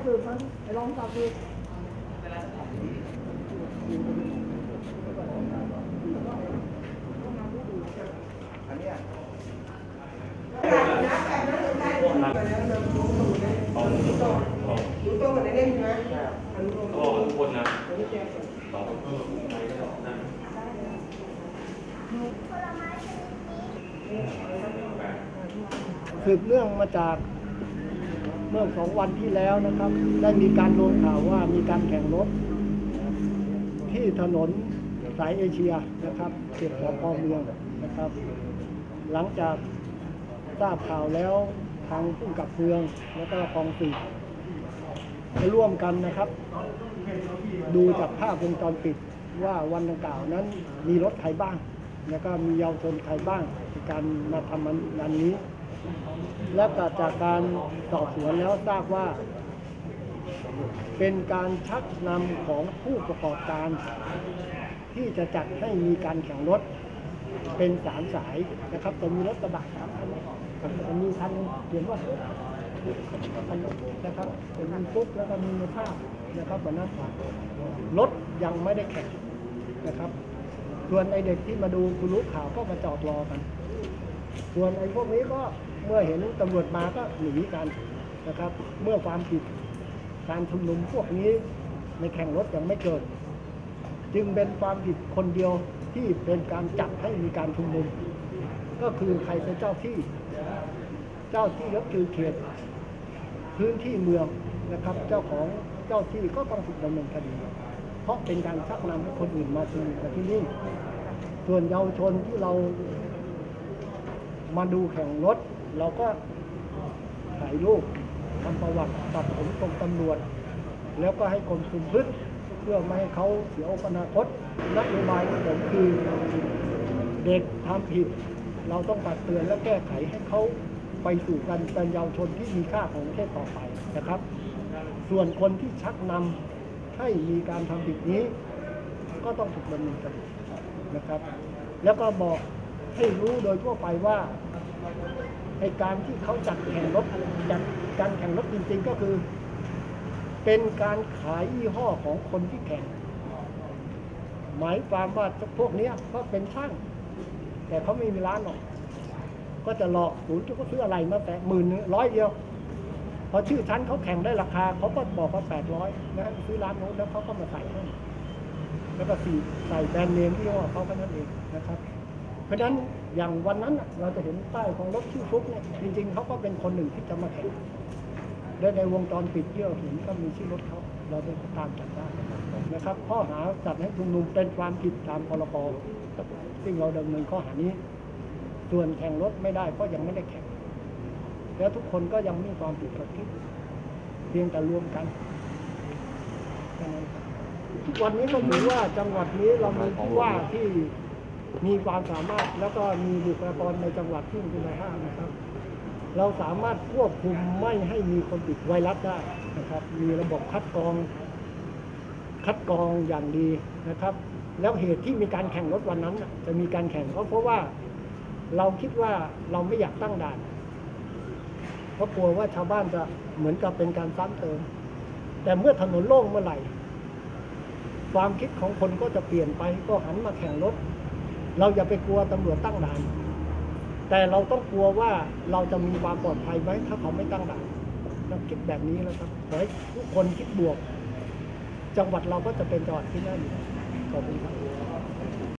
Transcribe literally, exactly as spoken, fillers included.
สืบมันไอ้รองสอบสืบอันนี้ดูโต้กันได้เล่นใช่ไหมก็ทุกคนนะต่อเพิ่มไปได้นะสืบเนื่องมาจากเมื่อสองวันที่แล้วนะครับได้มีการลงข่าวว่ามีการแข่งรถที่ถนนสายเอเชียนะครับเขตสพเมืองนะครับ หลังจากทราบข่าวแล้วทางผู้กำกับเมืองแล้วก็กองสืบจะร่วมกันนะครับ ดูจากภาพวงจรปิดว่าวันดังกล่าวนั้นมีรถใครบ้างแล้วก็มีเยาวชนใครบ้างในการมาทำงานนี้และจากการสอบสวนแล้วทราบว่าเป็นการชักนำของผู้ประกอบการที่จะจัดให้มีการแข่งรถเป็นสามสายนะครับจะมีรถกระบะสามคันจะมีคันเขียนว่าคันนะครับจะมีปุ๊บแล้วก็มีในภาพนะครับวันนั้นรถยังไม่ได้แข่งนะครับส่วนไอเด็กที่มาดูคุณรู้ข่าวก็มาจอดรอกันส่วนไอ้พวกนี้ก็เมื่อเห็นตำรวจมาก็หนีกันนะครับเมื่อความผิดการชุมนุมพวกนี้ในแข่งรถยังไม่เกิดจึงเป็นความผิดคนเดียวที่เป็นการจัดให้มีการชุมนุมก็คือใครเป็นเจ้าที่เจ้าที่ก็คือเขตพื้นที่เมืองนะครับเจ้าของเจ้าที่ก็ต้องถูกดำเนินคดีเพราะเป็นการชักนำให้คนอื่นมาชุมนุมกันที่นี่ส่วนเยาวชนที่เรามาดูแข่งรถเราก็ถ่ายรูปทำประวัติตัดผมตรงตำรวจแล้วก็ให้กรมคุมพืชเพื่อไม่ให้เขาเสียอนาคตนโยบายของผมคือเด็กทำผิดเราต้องตักเตือนและแก้ไขให้เขาไปสู่การเป็นเยาวชนที่มีค่าของประเทศต่อไปนะครับส่วนคนที่ชักนำให้มีการทำผิดนี้ก็ต้องถูกดำเนินคดีนะครับแล้วก็บอกให้รู้โดยทั่วไปว่าในการที่เขาจัดแข่งรถจัดการแข่งรถจริงๆก็คือเป็นการขายยี่ห้อของคนที่แข่งหมายความว่าพวกนี้ก็เป็นช่างแต่เขาไม่มีร้านหรอกก็จะหลอกศูนย์ที่เขาซื้ออะไรมาแต่หมื่นร้อยเดียวพอชื่อชั้นเขาแข่งได้ราคาเขาก็บอกว่าแปดร้อยนะซื้อร้านโน้นแล้วเขาก็มาใส่ให้แล้วก็สีใส่แบรนด์เนมที่ว่าเขาแค่นั้นเองนะครับเพราะฉะนั้นอย่างวันนั้นเราจะเห็นป้ายของรถชื่อฟลุ๊กเนี่ยจริงๆเขาก็เป็นคนหนึ่งที่จะมาแข่งและในวงจรปิดที่เราเห็นก็มีชื่อรถเขาเราได้ตามจับได้นะครับข้อหาจัดให้ชุมนุมเป็นความผิดตามพรบซึ่งเราดำเนินข้อหานี้ส่วนแข่งรถไม่ได้เพราะยังไม่ได้แข่งแล้วทุกคนก็ยังมีความผิดเกิดขึ้นเพียงแต่รวมกันแค่นั้นครับทุกวันนี้ก็ถือว่าจังหวัดนี้เรามีผู้ว่าที่มีความสามารถแล้วก็มีบุคลากรในจังหวัดที่มีคุณภาพนะครับเราสามารถควบคุมไม่ให้มีคนติดไวรัสได้นะครับมีระบบคัดกรองคัดกรองอย่างดีนะครับแล้วเหตุที่มีการแข่งรถวันนั้นจะมีการแข่งก็เพราะว่าเราคิดว่าเราไม่อยากตั้งด่านเพราะกลัวว่าชาวบ้านจะเหมือนกับเป็นการซ้ำเติมแต่เมื่อถนนโล่งเมื่อไหร่ความคิดของคนก็จะเปลี่ยนไปก็หันมาแข่งรถเราอย่าไปกลัวตำรวจตั้งด่านแต่เราต้องกลัวว่าเราจะมีความปลอดภัยไหมถ้าเขาไม่ตั้งด่านเราคิดแบบนี้แล้วครับขอให้ทุกคนคิดบวกจังหวัดเราก็จะเป็นจังหวัดที่น่าอยู่ขอบคุณครับ